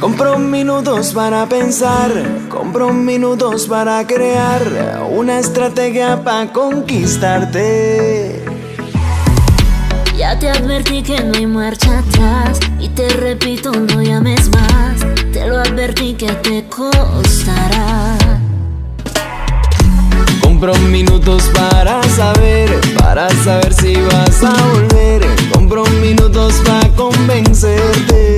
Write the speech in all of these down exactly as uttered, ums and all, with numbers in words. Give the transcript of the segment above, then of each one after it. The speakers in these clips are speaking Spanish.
Compro minutos para pensar, compro minutos para crear una estrategia para conquistarte. Ya te advertí que no hay marcha atrás y te repito, no llames más. Te lo advertí que te costará. Compro minutos para saber, para saber si vas a volver. Compro minutos para convencerte.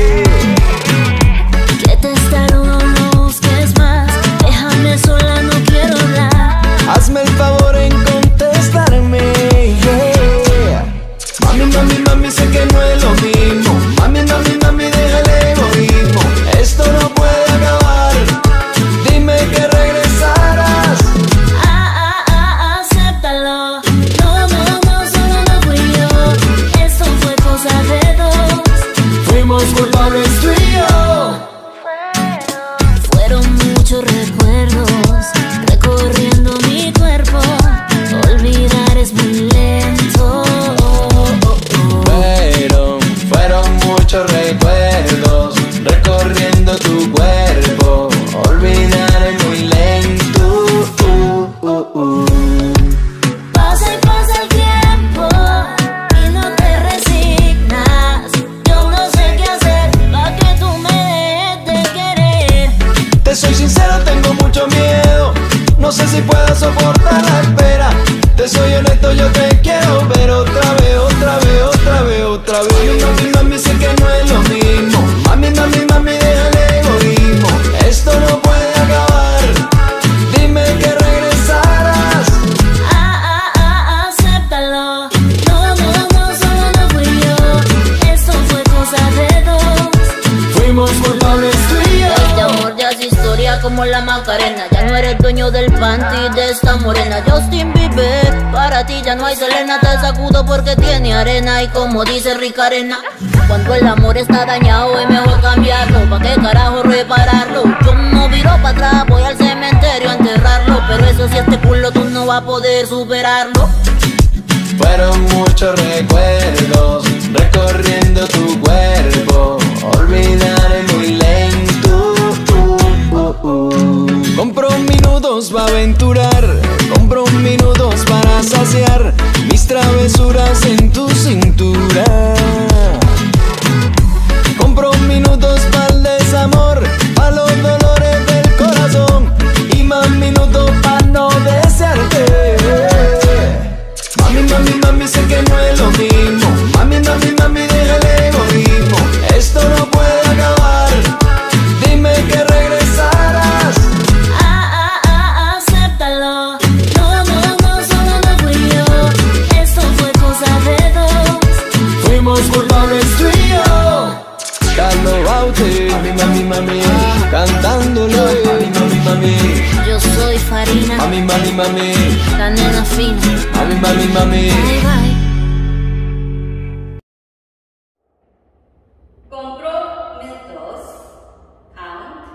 Que te testarudo, no busques más. Déjame sola, no quiero hablar. Hazme el favor en contestarme, yeah. Mami, mami, mami, sé que no es lo mismo. Mami, mami, mami, deja el egoísmo. Esto no puede acabar. Dime que regresarás. Ah, ah, ah, acéptalo. No, no, no, solo no fui yo. Eso fue cosa de dos. Fuimos culpables tú y yo. Fueron muchos recuerdos recorriendo mi cuerpo. Olvidar es muy lento. Fueron, fueron muchos recuerdos recorriendo tu cuerpo. Olvidar es muy lento. uh, uh, uh. Pasa y pasa el tiempo y no te resignas. Yo no sé qué hacer para que tú me dejes de querer. Te soy sincero, tengo mucho miedo. No sé si puedo soportar la espera. Te soy honesto, yo te quiero ver otra vez, otra vez, otra vez, otra vez. Mami, mami, mami, sé que no es lo mismo. Mami, mami, mami, deja el egoísmo. Esto no puede acabar. Dime que regresarás. Ah, ah, ah, acéptalo. No, no, no, solo no fui yo. Eso fue cosa de dos. Fuimos culpables tú y yo. Este amor ya es historia como la Macarena. Ya no eres dueño del panty de esta morena. Justin Bieber, para ti ya no hay Selena. Te sacudo porque tiene arena. Y como dice Rica Arena, cuando el amor está dañado es mejor cambiarlo. ¿Pa' qué carajo repararlo? Yo no viro para atrás, voy al cementerio a enterrarlo. Pero eso si este culo tú no vas a poder superarlo. Fueron muchos recuerdos recorriendo tu cuerpo. Olvidar es muy lento. uh, uh, uh. Compro minutos para aventurar, compro minutos para saciar mis travesuras en tu cintura. Compro minutos para el desamor, para los dolores del corazón y más minutos para no desearte. Mami, mami, mami, sé que no es lo mismo. Mami, mami, mami, deja el egoísmo. Esto no puede acabar. Dime que regresarás. Ah, ah, ah, acéptalo. No, no, no, solo no fui yo. Eso fue cosa de dos. Fuimos culpables tú y yo. Carlos Baute, mami, mami, mami, cantándole. Mami, mami, mami. Yo soy Farina, Mami, mami, mami. la nena fina. Mami, mami, mami. Bye, bye. Compro minutos. Count.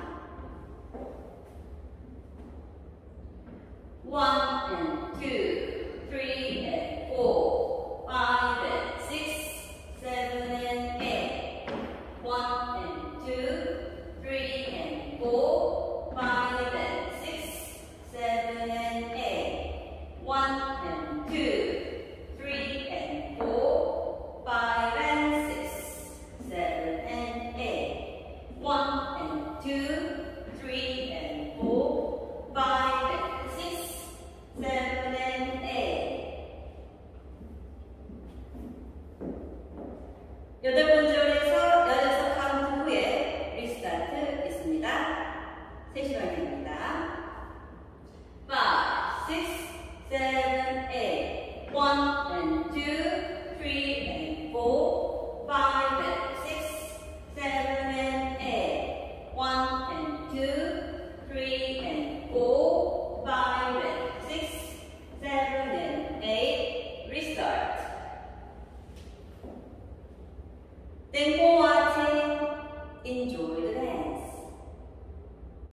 One and two, three and four, five and six, seven and eight. One and two, three and four, five and six, seven and eight. One and two, three and four, five and six, seven and eight. One and two, three and four, five and six, seven and eight. 여덟